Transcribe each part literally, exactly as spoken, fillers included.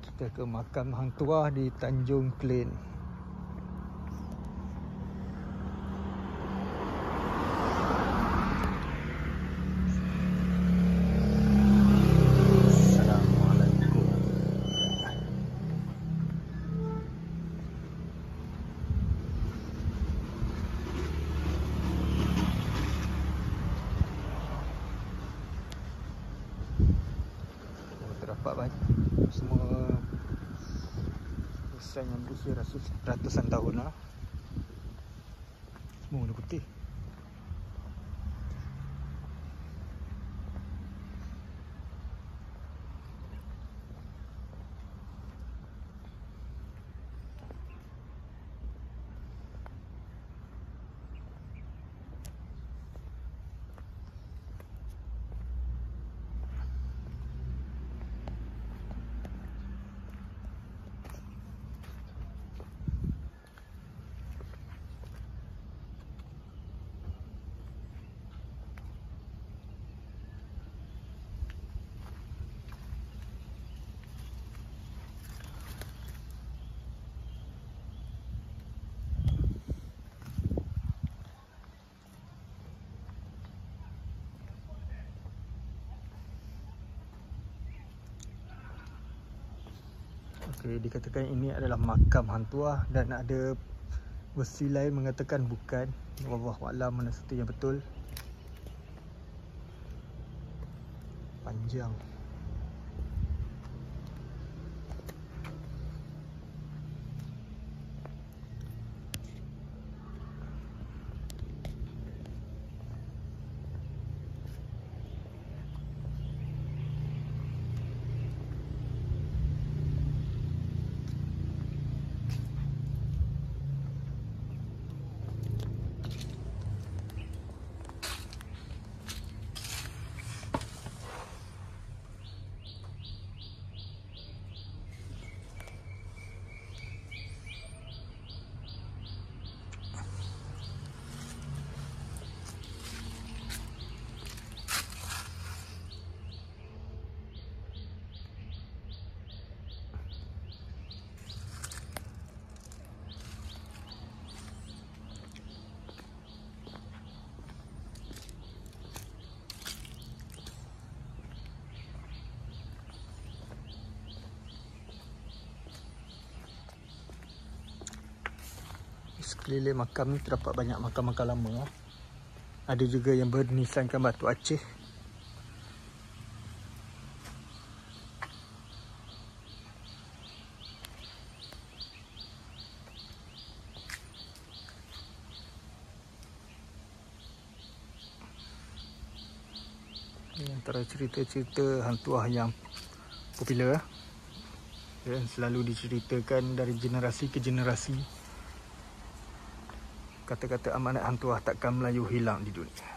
Kita ke makam Hang Tuah di Tanjung Klen. Assalamualaikum. Terdapat banyak semua urusan yang berusia ratus, ratusan tahun lah. Semua warna putih. Okay, dikatakan ini adalah makam Hang Tuah dan ada versi lain mengatakan bukan. Wallahu a'lam mana satu yang betul. Panjang. Sekeliling makam ni terdapat banyak makam-makam lama. Ada juga yang bernisankan batu Aceh. Ini antara cerita-cerita Hang Tuah yang popular dan selalu diceritakan dari generasi ke generasi. Kata-kata amanat Hang Tuah takkan melayu hilang di dunia.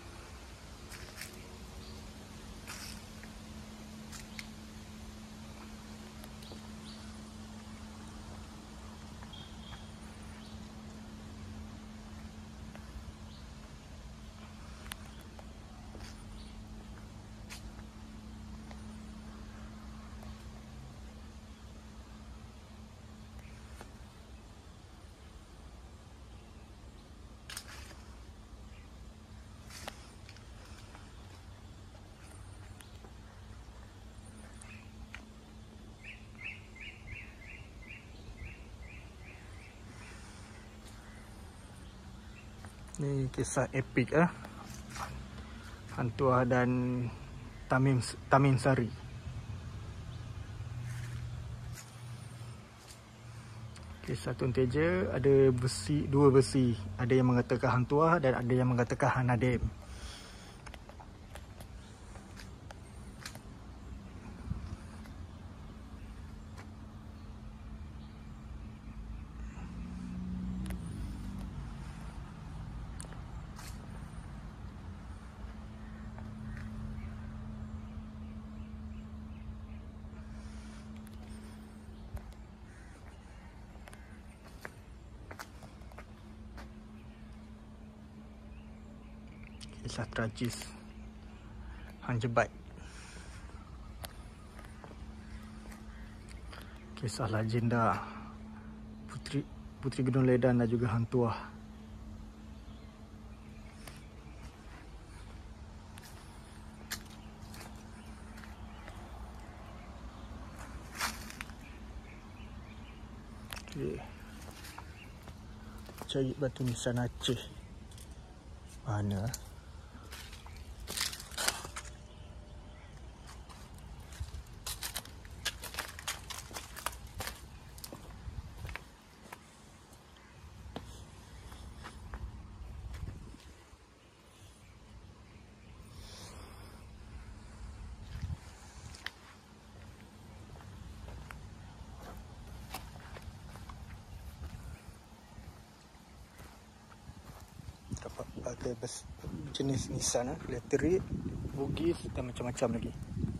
Ni kisah epik ah. Hang Tuah dan Tamim Tamim Sari. Kisah Tun Teja ada versi, dua versi. Ada yang mengatakan Hang Tuah dan ada yang mengatakan Hang Nadim. Kisah tragis Hang Jebat. Kisah legenda Puteri Puteri Gunung Ledan dan juga Hang Tuah. Okay. Cari batu nisan Aceh. Mana? Dapat pakai bas, jenis Nissan, elektrik, bugis dan macam-macam lagi.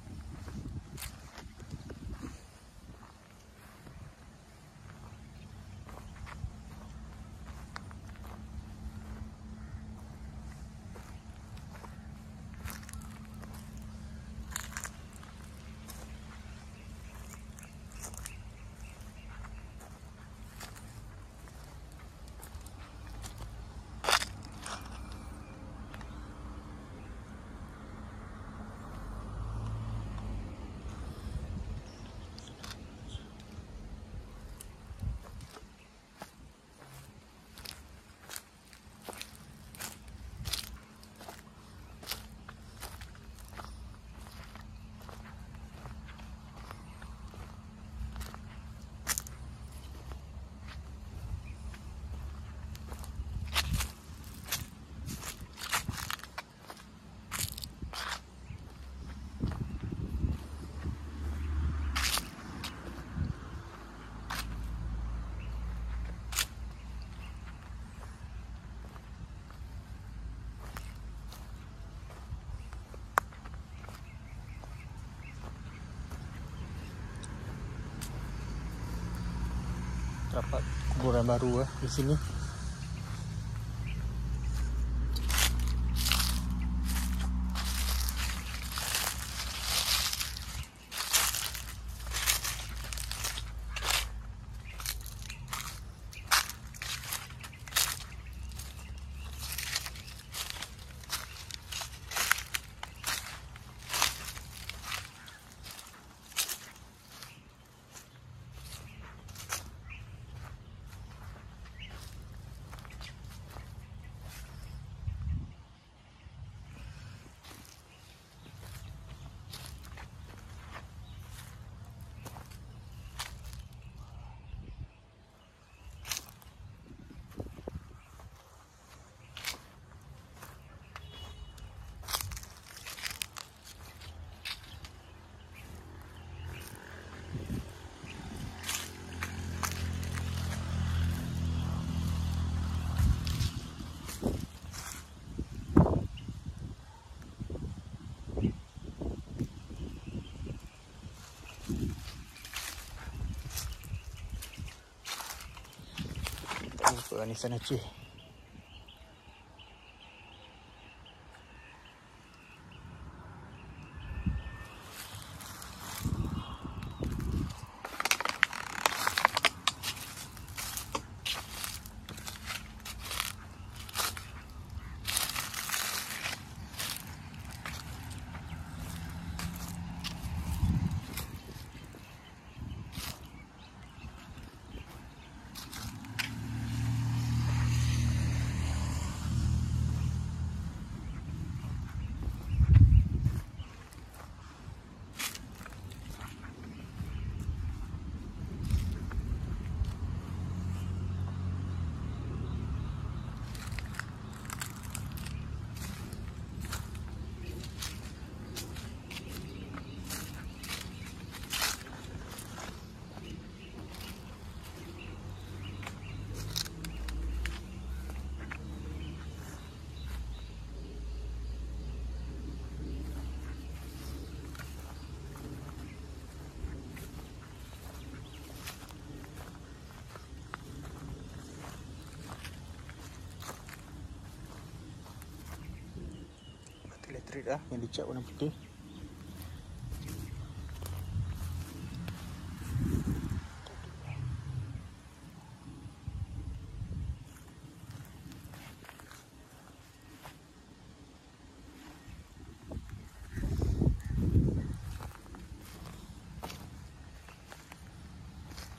Dapat kuburan baru eh, di sini. Lupa Nissan Aceh. Elektrik dah yang dicat warna putih.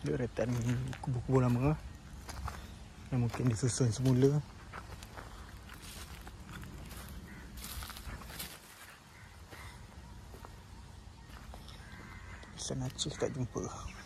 deretan kubu-kubu lama yang mungkin disusun semula. Sana Aceh tak jumpa.